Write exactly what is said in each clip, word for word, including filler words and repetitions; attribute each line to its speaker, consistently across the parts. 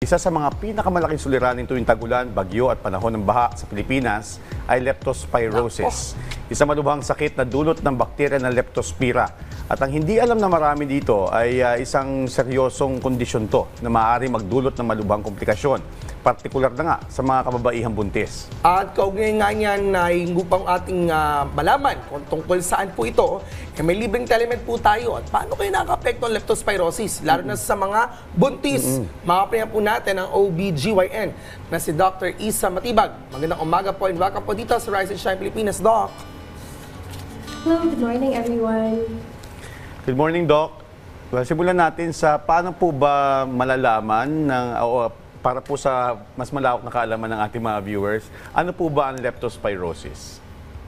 Speaker 1: Isa sa mga pinakamalaking suliranin tuwing tagulan, bagyo at panahon ng baha sa Pilipinas ay leptospirosis. Isa malubhang sakit na dulot ng bakterya ng Leptospira. At ang hindi alam na marami dito ay uh, isang seryosong kondisyon to na maaari magdulot ng malubhang komplikasyon. Partikular na nga sa mga kababaihang buntis.
Speaker 2: At kaugnay nga niyan na yung upang ating uh, malaman kung tungkol saan po ito, eh, may libreng telemed po tayo. At paano kayo nakaka-apekto ng leptospirosis? Lalo mm-hmm. na sa mga buntis. Mm-hmm. Makapahinga po natin ang O B G Y N na si Doctor Isa Matibag. Magandang umaga po and welcome po dito sa Rise and Shine Pilipinas, Doc.
Speaker 3: Hello, good morning everyone.
Speaker 1: Good morning, Doc. Well, simulan natin sa paano po ba malalaman ng o, para po sa mas malawak na kaalaman ng ating mga viewers, ano po ba ang leptospirosis?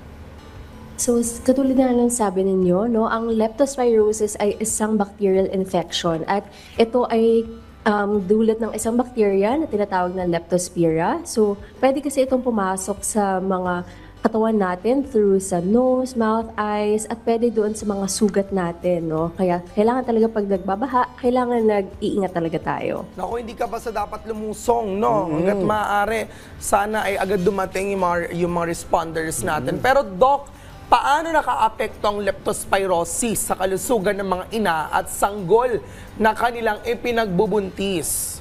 Speaker 3: So, katulad na lang sabi ninyo, no, ang leptospirosis ay isang bacterial infection at ito ay um, dulot ng isang bacteria na tinatawag na Leptospira. So, pwede kasi itong pumasok sa mga katawan natin through sa nose, mouth, eyes, at pwede doon sa mga sugat natin, no? Kaya kailangan talaga pag nagbabaha, kailangan nag-iingat talaga tayo.
Speaker 2: Naku, hindi ka basta dapat lumusong, no?
Speaker 1: Mm-hmm.
Speaker 2: Hanggat maaari, sana ay agad dumating yung mga, yung mga responders natin. Mm-hmm. Pero Doc, paano naka-apekto ang leptospirosis sa kalusugan ng mga ina at sanggol na kanilang ipinagbubuntis?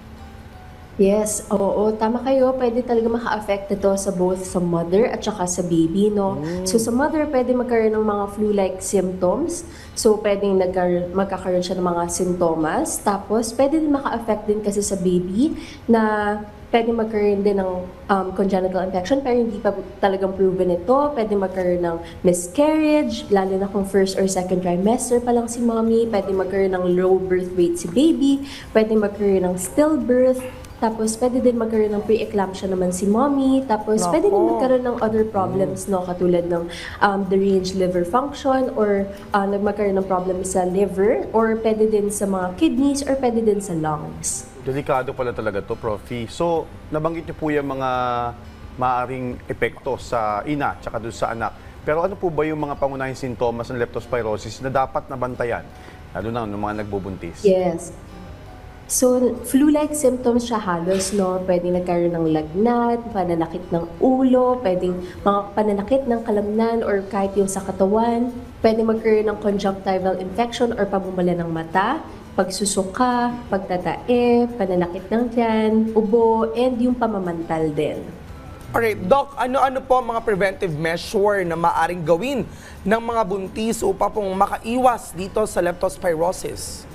Speaker 3: Yes, oo, tama kayo. Pwede talaga maka-affect ito sa both sa mother at saka sa baby, no? Mm. So sa mother, pwede magkaroon ng mga flu-like symptoms. So pwedeng magkakaroon siya ng mga sintomas. Tapos pwede din maka-affect din kasi sa baby na pwede magkaroon din ng um, congenital infection pero hindi pa talagang proven ito. Pwede magkaroon ng miscarriage, lalo na kung first or second trimester pa lang si mommy. Pwede magkaroon ng low birth weight si baby. Pwede magkaroon ng stillbirth. Tapos, pwede din magkaroon ng pre-eclampsia naman si mommy. Tapos, Nako. pwede din magkaroon ng other problems, no? Katulad ng um, deranged liver function or uh, nagmagkaroon ng problem sa liver or pwede din sa mga kidneys or pwede din sa lungs.
Speaker 1: Delikado pala talaga to, Profi. So, nabanggit niyo po yung mga maaaring epekto sa ina at doon sa anak. Pero ano po ba yung mga pangunahing sintomas ng leptospirosis na dapat nabantayan? Lalo na ng mga nagbubuntis.
Speaker 3: Yes. So, flu-like symptoms siya halos, no? Pwedeng nagkaroon ng lagnat, pananakit ng ulo, pwedeng mga pananakit ng kalamnan or kahit yung sa katawan. Pwedeng magkaroon ng conjunctival infection or pamumala ng mata, pagsusuka, pagtatae, pananakit ng tiyan, ubo, and yung pamamantal din.
Speaker 2: Alright, Doc, ano-ano po ang mga preventive measure na maaring gawin ng mga buntis upang pong makaiwas dito sa leptospirosis?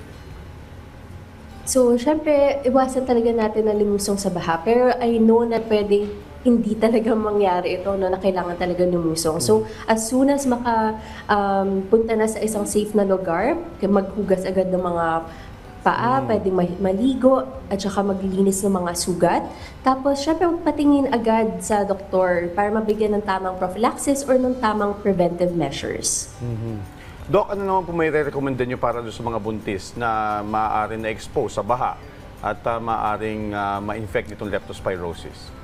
Speaker 3: So, syempre, iwasan talaga natin na lumusong sa baha. Pero I know na pwede hindi talaga mangyari ito, no, na kailangan talaga lumusong. So, as soon as maka, um, punta na sa isang safe na lugar, maghugas agad ng mga paa, mm. pwedeng maligo, at saka maglilinis ng mga sugat. Tapos, syempre, patingin agad sa doktor para mabigyan ng tamang prophylaxis or ng tamang preventive measures.
Speaker 1: Mm-hmm. Doc, ano naman po may re-recommenda nyo para doon sa mga buntis na maaaring na-expose sa baha at uh, maaaring uh, ma-infect nitong leptospirosis?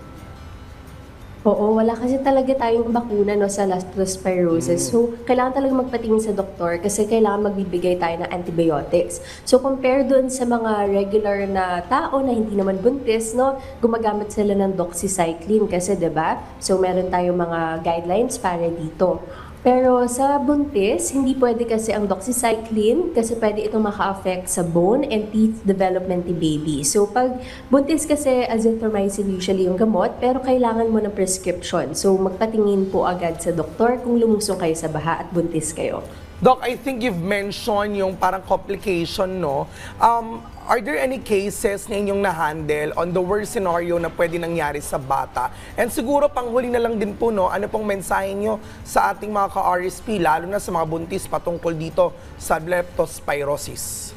Speaker 3: Oo, wala kasi talaga tayong bakuna, no, sa leptospirosis. Mm. So, kailangan talaga magpatingin sa doktor kasi kailangan magbibigay tayo ng antibiotics. So, compare doon sa mga regular na tao na hindi naman buntis, no, gumagamit sila ng doxycycline kasi, diba? So, meron tayong mga guidelines para dito. Pero sa buntis, hindi pwede kasi ang doxycycline kasi pwede itong maka-affect sa bone and teeth development ni baby. So pag buntis kasi, azithromycin usually yung gamot, pero kailangan mo ng prescription. So magpatingin po agad sa doktor kung lumusong kayo sa baha at buntis kayo.
Speaker 2: Doc, I think you've mentioned yung parang complication, no? Um, are there any cases na inyong na-handle on the worst scenario na pwede nangyari sa bata? And siguro panghuli na lang din po, no? Ano pong mensahe nyo sa ating mga ka-R S P, lalo na sa mga buntis patungkol dito sa leptospirosis?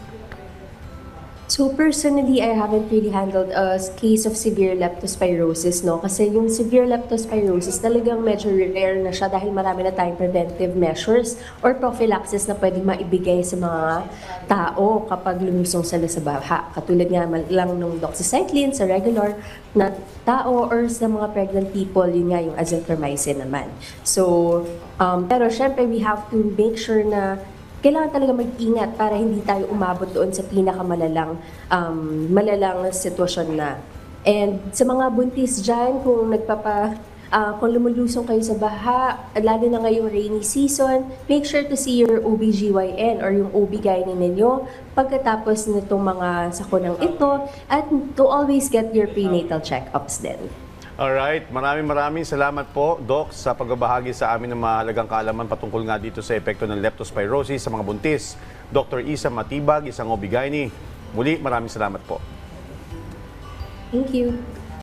Speaker 3: So personally, I haven't really handled a case of severe leptospirosis, no? Kasi yung severe leptospirosis talagang medyo rare na siya dahil marami na tayong preventive measures or prophylaxis na pwedeng maibigay sa mga tao kapag lumusong sila sa baha. Katulad nga lang ng doxycycline sa regular na tao or sa mga pregnant people, yun nga yung azithromycin naman. So, um, pero syempre we have to make sure na kailangan talaga mag-ingat para hindi tayo umabot doon sa pinakamalalang um, malalang sitwasyon na. And sa mga buntis dyan, kung nagpapa ah, kung lumulusong kayo sa baha, lalo na ngayong rainy season, make sure to see your O B G Y N or yung O B G Y N ninyo pagkatapos nitong mga sakunang ito, at to always get your prenatal check-ups din.
Speaker 1: Alright, maraming maraming salamat po, Doc, sa pagbabahagi sa amin ng mahalagang kaalaman patungkol nga dito sa epekto ng leptospirosis sa mga buntis. Doctor Isa Matibag, isang O B G Y N. Muli, maraming salamat po.
Speaker 3: Thank you.